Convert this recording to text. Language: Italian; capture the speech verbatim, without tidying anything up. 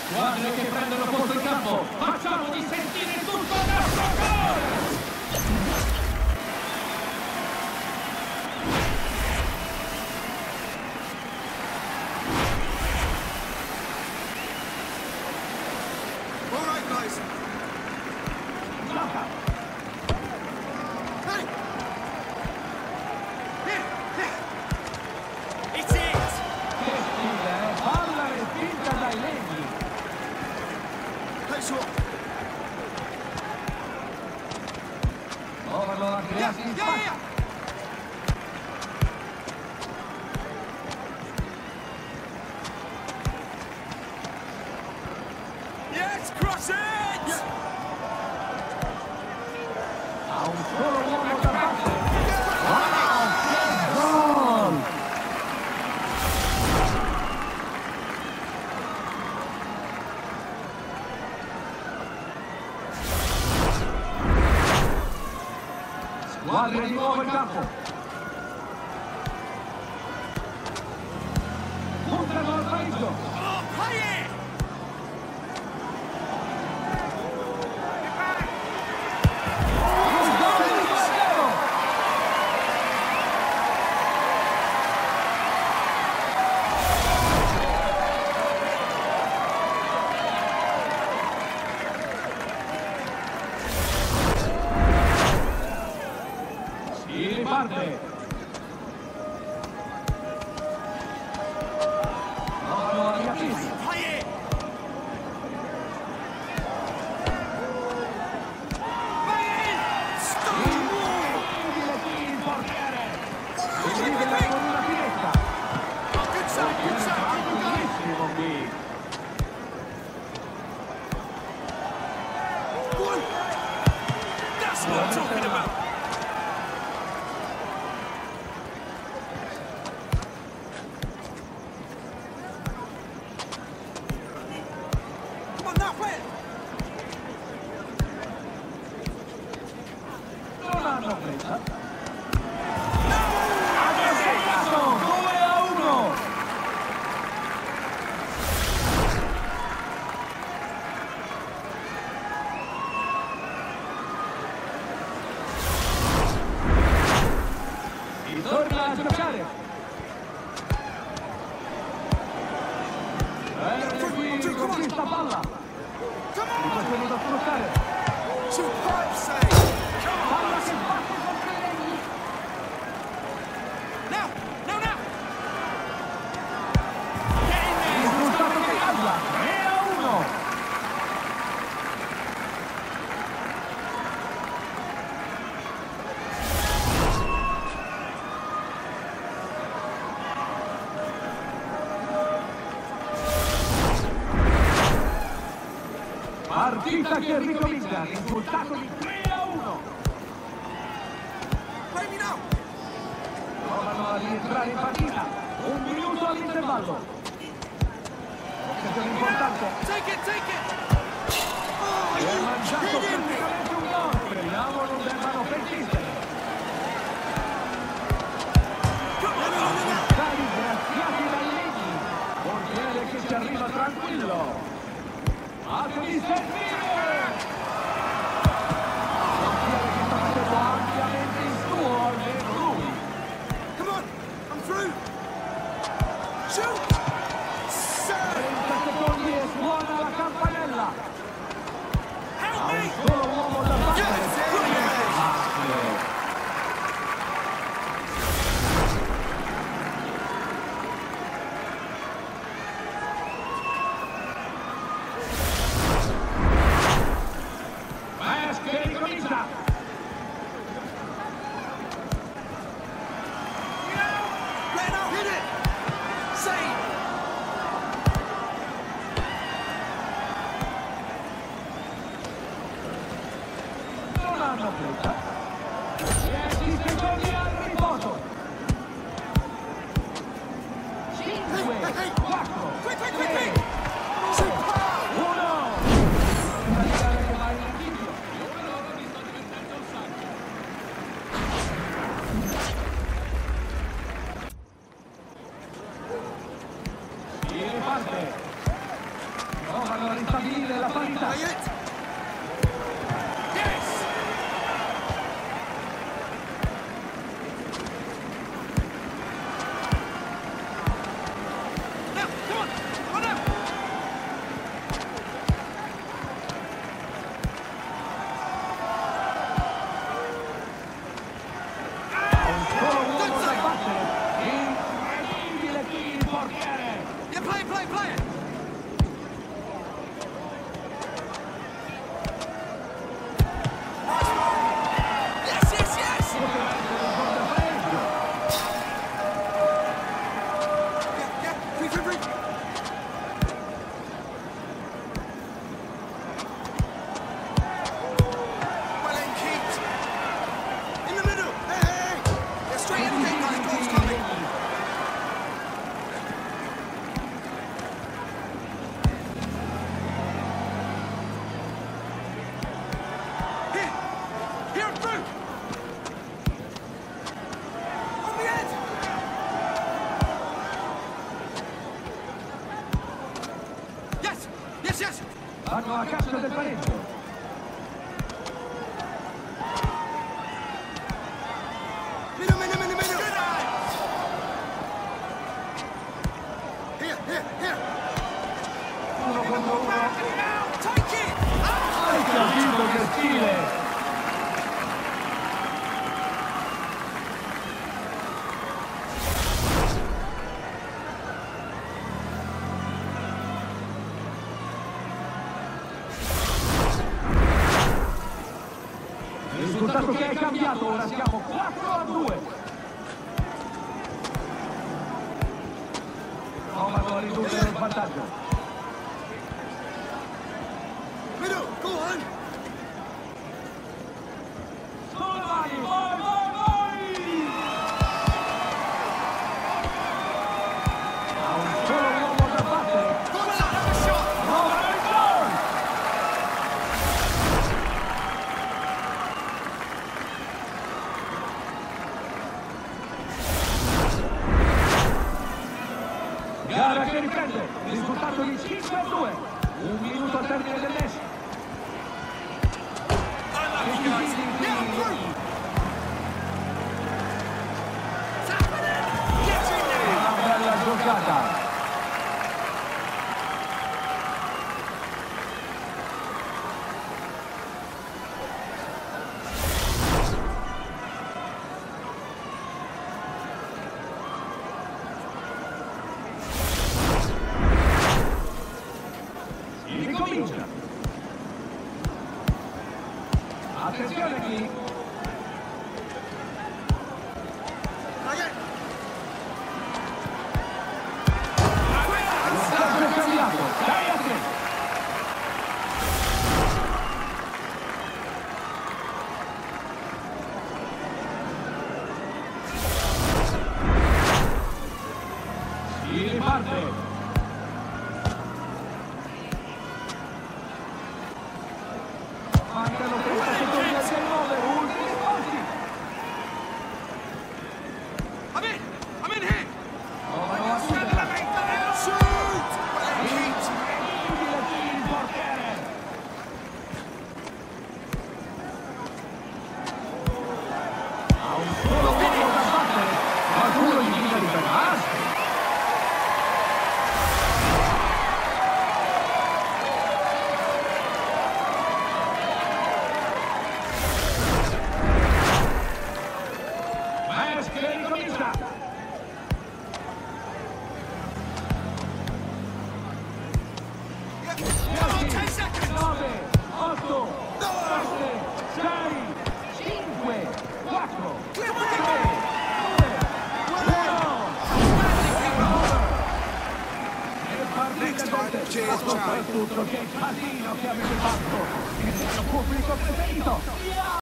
Squadre che prendono posto in campo, facciamogli sentire tutto il nostro gol! Guarda di nuovo il campo. Puntano al pareggio. Oh, play it! Torna a giocare! E qui con questa palla! Situazione da sfruttare! Palla che batte contro i legni! Now! Now, now! Il risultato che cambia! tre a uno! Partita che ricomincia, risultato di tre a uno. Provano a rientrare in partita, un minuto all'intervallo. Occasione importante. Take it, take it! E ha mangiato praticamente un gol, speriamo non debbano pentirsi. Stati graziati dai legni, portiere che ci arriva tranquillo. Atto di servire! Portiere che sta facendo ampiamente il suo, almeno lui. Come on! I'm through! Shoot! trenta secondi e suona la campanella. Help Ha un me! solo uomo da battere. dieci secondi al riposo. cinque, quattro, tre, uno. Una gara che va in anticipo. Si riparte. Provano a ristabilire la parità. Play it. Yes! Now, come on! Run out! Solo un uomo da battere. Incredibile qui il portiere. Yeah, play it, play it, play it! Nice one! Yes, yes, yes! Poteva essere un gol del pareggio. Yeah, yeah, free, free, free! Well in, Keats! In the middle! Hey, hey, hey! Yeah, straight in the gate, guys, goal's coming! Here! Here and through! On the edge! Yes! Yes, yes! Vanno a caccia del pareggio. Middle, middle, middle, middle! Here, here, here! Uno contro uno. Now, take it! Ah! Hai capito che stile! Il risultato che è cambiato, ora siamo quattro a due. Provano a ridurre lo svantaggio. Middle, go on! Vai, vai, vai, vai! Ha un solo uomo da battere. Good shot, have a shot! Prova il gol! Gara che riprende, risultato di cinque a due. Un minuto al termine del match. Yeah, I'm through! It's happening! Get in there! Una bella giocata. Si ricomincia. Attenzione qui. Play it! Lo scambio è cambiato. Dai a te. Si riparte. Mancano trenta secondi al game over, ultimi posti. I'm in! I'm in here! Provano a chiuderla. Shoot! Well in, Keats! Incredibile qui il portiere. Ha un solo uomo da battere. Qualcuno gli grida di fermarsi. Match che ricomincia. Yeah. Come on, ten seconds! nove, otto, sette, sei, cinque, quattro, tre, due, uno. E partita del Cheers, soprattutto che casino che avete fatto. Il mio pubblico preferito.